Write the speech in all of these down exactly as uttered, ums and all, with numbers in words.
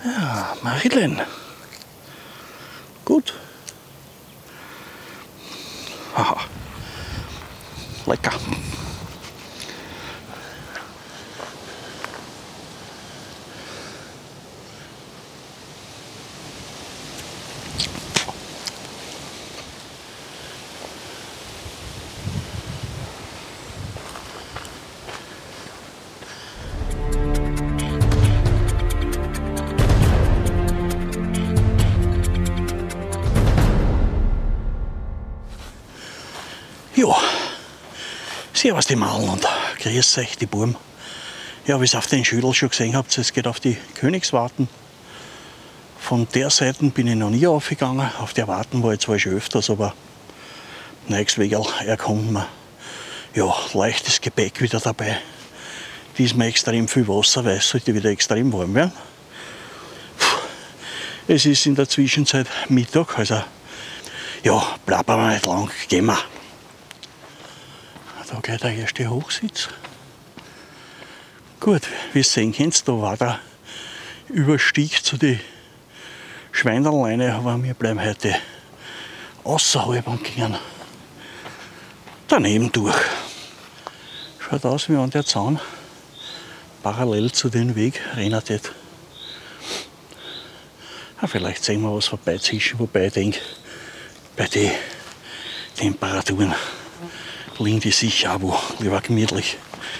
Ja, Marilyn. Gut. Haha. Lecker. Ja, servus die Maulen und grüß euch die Burm. Ja, wie ihr auf den Schüttel schon gesehen habt, es geht auf die Königswarten. Von der Seite bin ich noch nie aufgegangen. Auf der Warten war ich zwar schon öfters, aber nächstes Wegerl erkommt mir. Ja, leichtes Gepäck wieder dabei. Diesmal extrem viel Wasser, weil es sollte wieder extrem warm werden. Es ist in der Zwischenzeit Mittag, also ja, bleiben wir nicht lang, gehen wir. Da geht der erste Hochsitz. Gut, wie ihr sehen könnt, da war der Überstieg zu den Schweinerleine, aber wir bleiben heute außerhalb und gehen daneben durch. Schaut aus, wie an der Zaun parallel zu dem Weg rennt. Ja, vielleicht sehen wir was vorbeizischen, wobei ich denke, bei den Temperaturen liegen die sicher auch wo lieber gemütlich.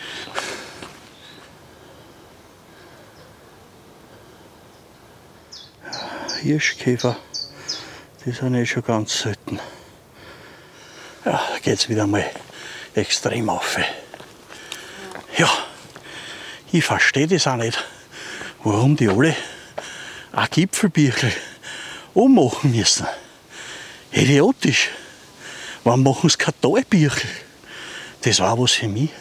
Hirschkäfer, die sind eh schon ganz selten. Ja, da geht es wieder mal extrem auf. Ja, ich verstehe das auch nicht, warum die alle ein Gipfelbirkel ummachen müssen. Idiotisch. Warum machen sie kein Talbirkel? Das war was für mich.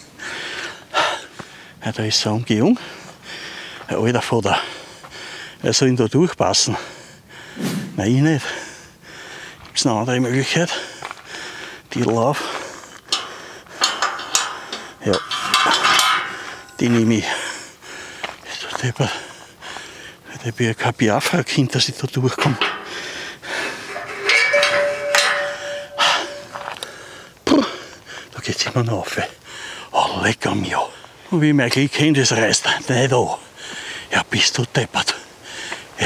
Ja, da ist so eine Umgehung. Ein alter Vater. Er soll ihn da durchpassen. Nein, ich nicht. Gibt es eine andere Möglichkeit? Die Lauf. Ja, die nehme ich. Da bin ich kein Biafra-Kind, dass ich da durchkomme. Puh, da geht es immer noch auf. Oh, lecker mir. Und wie ich mein Glück kenne, das reißt nicht an. Ja, bist du deppert. Ja.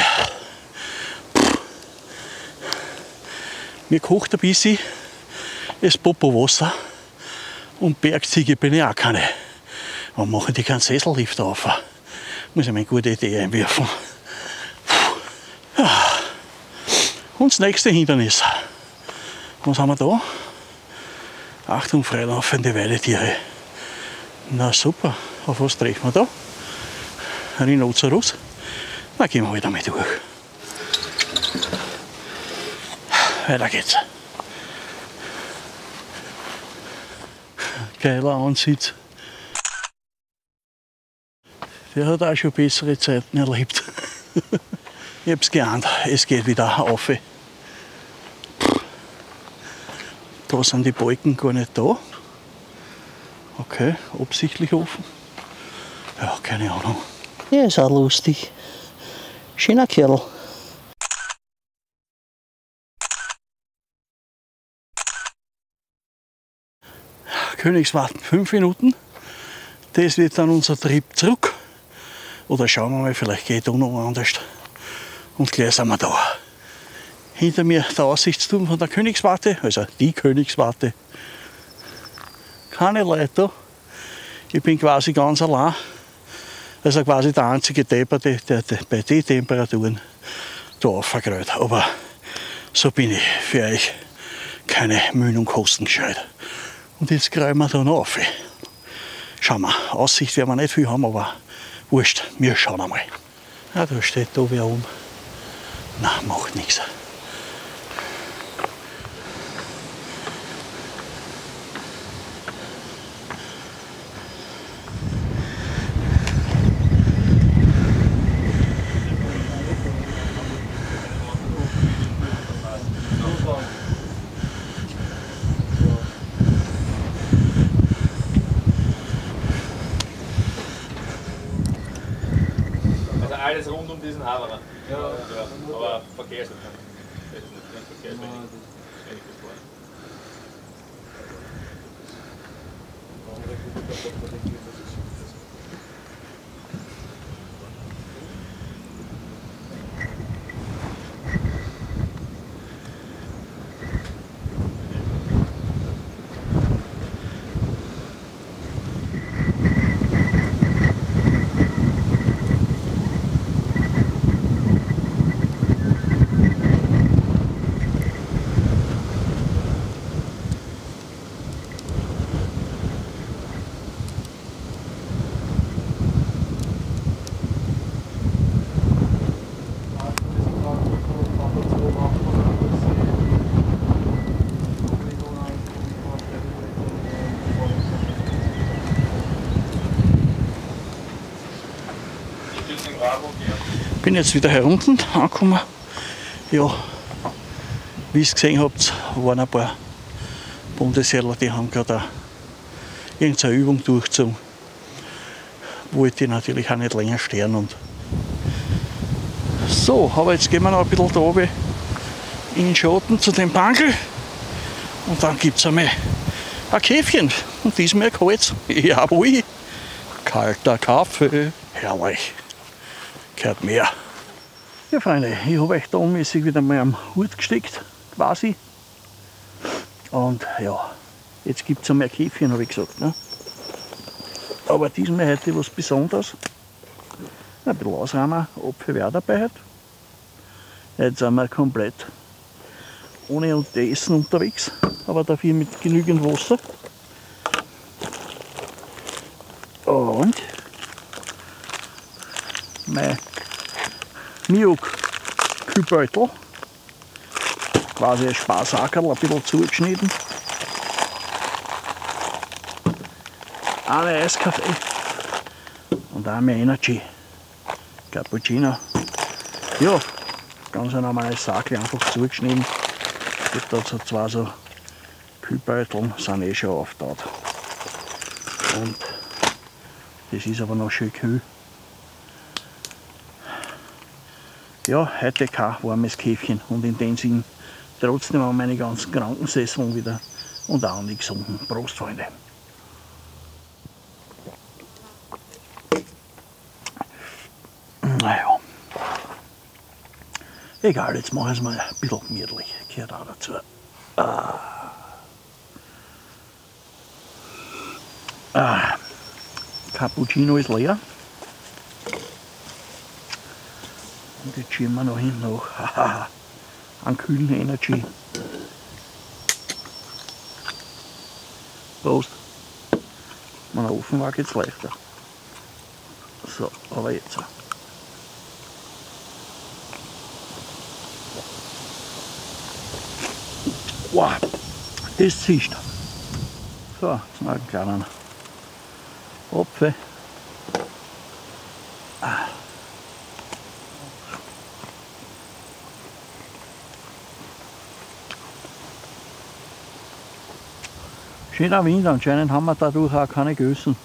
Mir kocht ein bisschen das Popo-Wasser und Bergziege bin ich auch keine. Warum machen die keinen Sessellift auf? Muss ich mir eine gute Idee einwerfen. Ja. Und das nächste Hindernis. Was haben wir da? Achtung, freilaufende Weidetiere. Na super, auf was treffen wir da? Rhinoceros. Na, gehen wir halt einmal durch. Weiter geht's. Geiler Ansitz. Der hat auch schon bessere Zeiten erlebt. Ich hab's geahnt, es geht wieder auf. Da sind die Balken gar nicht da. Okay, absichtlich offen. Ja, keine Ahnung. Ja, ist auch lustig. Schöner Kerl. Königswarten fünf Minuten. Das wird dann unser Trip zurück. Oder schauen wir mal, vielleicht geht es auch noch anders. Und gleich sind wir da. Hinter mir der Aussichtsturm von der Königswarte, also die Königswarte. Keine Leute da. Ich bin quasi ganz allein. Also quasi der einzige Depper, der, der, der bei den Temperaturen da aufgerollt. Aber so bin ich für euch. Keine Mühen und Kosten gescheit. Und jetzt greifen wir da noch auf. Schauen wir, Aussicht werden wir nicht viel haben, aber wurscht, wir schauen einmal. Ja, da steht da wer oben. Na, macht nichts. alles rund um diesen Haverer. Ja, ja, aber Verkehr ist nicht. Das ist nicht Verkehr, ist wenig. Wenig gefahren. Bin jetzt wieder herunten angekommen. Ja, wie ihr es gesehen habt, waren ein paar Bundesheerler, die haben gerade irgendeine Übung durchgezogen. Wollte ich natürlich auch nicht länger stören. Und so, aber jetzt gehen wir noch ein bisschen da oben in den Schatten zu dem Bankel. Und dann gibt es einmal ein Käfchen. Und diesmal kalt. Jawohl. Kalter Kaffee. Herrlich. Gehört mehr. Ja, Freunde, ich habe euch da mäßig wieder mal am Hut gesteckt, quasi. Und ja, jetzt gibt es einmal ein Käfchen, habe ich gesagt. Ne? Aber diesmal heute was Besonderes. Ein bisschen Ausräumen, Apfel wäre dabei heute. Jetzt sind wir komplett ohne Essen unterwegs, aber dafür mit genügend Wasser. Und mein Miok-Kühlbeutel, quasi ein Spaßackerl, ein bisschen zugeschnitten. Eine Eiskaffee und eine Energy Cappuccino. Ja, ganz ein normales Sackel, einfach zugeschnitten. Es gibt da so zwei so Kühlbeuteln, sind eh schon aufgetaut. Und das ist aber noch schön kühl. Ja, heute kein warmes Käfchen und in dem Sinn trotzdem auch meine ganzen Krankensesseln wieder und auch an die gesunden. Prost, Freunde! Naja, egal, jetzt mache ich es mal ein bisschen gemütlich, gehört auch dazu. Ah. Ah. Cappuccino ist leer. Und jetzt schieben wir noch hin noch einen kühlen Energy. Prost! Mein Ofen war jetzt leichter. So, aber jetzt. Wow, das zischt. So, jetzt noch einen kleinen Apfel. Ah. Schöner Wind, anscheinend haben wir dadurch auch keine Gößen.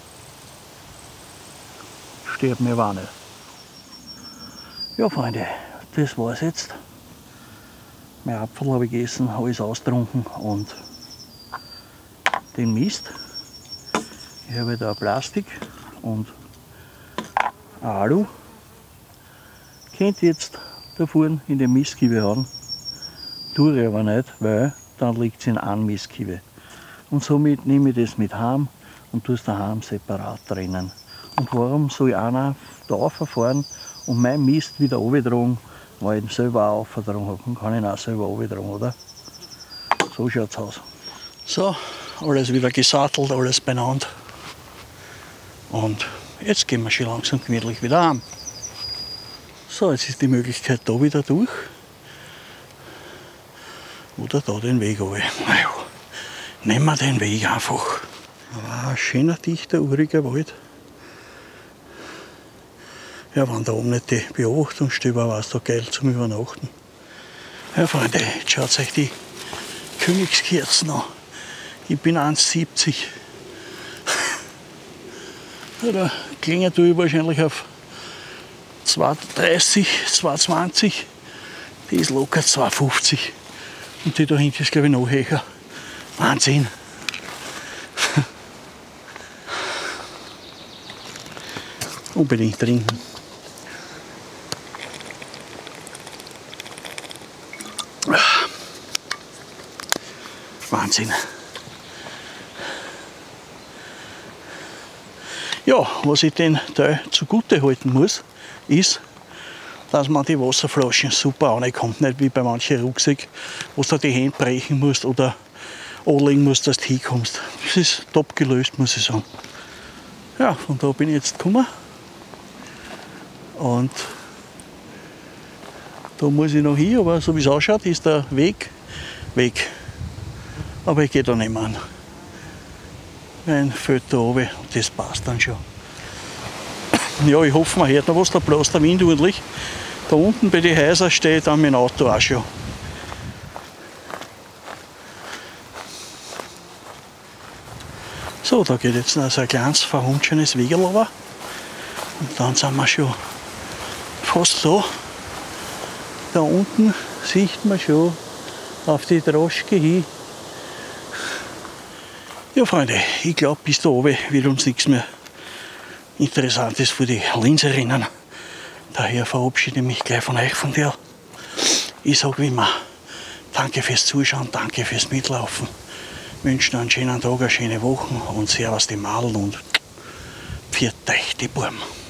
Stört mir aber nicht. Ja, Freunde, das war's jetzt. Mein Apfel habe ich gegessen, alles austrunken und den Mist. Ich habe da Plastik und Alu. Könnt jetzt da vorne in den Mistkiebe haben. Tue ich aber nicht, weil dann liegt es in einem Mistkiebe. Und somit nehme ich das mit heim und tue es daheim separat trennen. Und warum soll einer da verfahren und mein Mist wieder runtertragen, weil ich ihn selber auch aufgetragen habe? Dann kann ich ihn auch selber runtertragen, oder? So schaut es aus. So, alles wieder gesattelt, alles beieinander. Und jetzt gehen wir schon langsam gemütlich wieder heim. So, jetzt ist die Möglichkeit da wieder durch. Oder da den Weg runter. Nehmen wir den Weg einfach. Aber ein schöner, dichter, uriger Wald. Ja, wenn da oben nicht die Beobachtungsstube war, es da geil zum Übernachten. Ja, Freunde, jetzt schaut euch die Königskerzen an. Ich bin eins siebzig. Ja, da klingelt ich wahrscheinlich auf zwei dreißig, zwei zwanzig, die ist locker zwei fünfzig. Und die da hinten ist, glaube ich, noch höher. Wahnsinn. Unbedingt trinken. Wahnsinn. Ja, was ich den Teil zugute halten muss, ist, dass man die Wasserflaschen super ankommt. Nicht wie bei manchen Rucksack, wo du die Hände brechen musst oder anlegen musst, dass du hinkommst. Das ist top gelöst, muss ich sagen. Ja, von da bin ich jetzt gekommen. Und da muss ich noch hin, aber so wie es ausschaut, ist der Weg weg. Aber ich gehe da nicht mehr an. Ein fällt da runter und das passt dann schon. Ja, ich hoffe, man hört noch was, da bläst der Wind ordentlich. Da unten bei den Häusern steht dann mein Auto auch schon. So, da geht jetzt noch so ein kleines verhunschenes Wegel runter. Und dann sind wir schon fast da. Da unten sieht man schon auf die Droschke hin. Ja, Freunde, ich glaube, bis da oben wird uns nichts mehr Interessantes für die Linserinnen. Daher verabschiede ich mich gleich von euch von der. Ich sage wie immer, danke fürs Zuschauen, danke fürs Mitlaufen. Ich wünsche einen schönen Tag, eine schöne Woche und servus die Madel und pfiat euch die Burm.